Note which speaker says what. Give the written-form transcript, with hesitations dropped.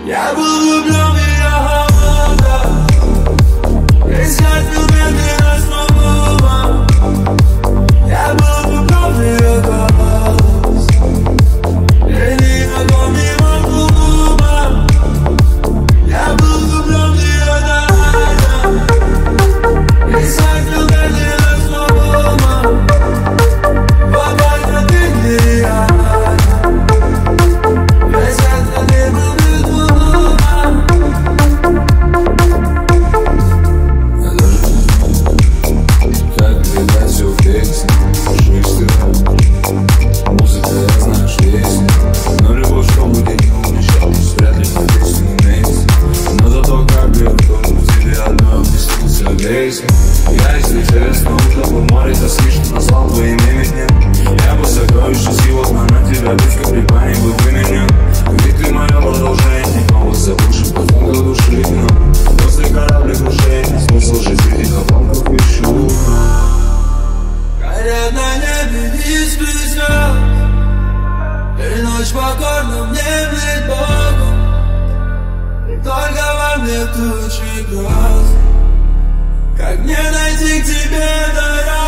Speaker 1: Я был влюблен в ее холода, весь хотел медленно снова. Я был влюблен в ее голос, и никого мимо клуба. Я был влюблен в ее тайна, весь хотел медленно снова. Бабайка, ты нереальна, весь хотел не был. Музыка, я знаю, что есть, но любовь, чтобы ты не умещалась, вряд ли на песню имеется. Но зато как легко в тебе одной объяснился лейся. Я, если честно, утопал в море тоски, что назвал твоим именем. Я бы сокровище сил, а на тебя дочка при пане был выменен. Ведь ты мое продолжение, голос забывший потом до души. Но после корабля крушения смысл жизни копанков ищу. Горят на небе искры звезд, и ночь покорна мне блед Богу. Только во мне тучи гроз. Как мне найти к тебе дорогу?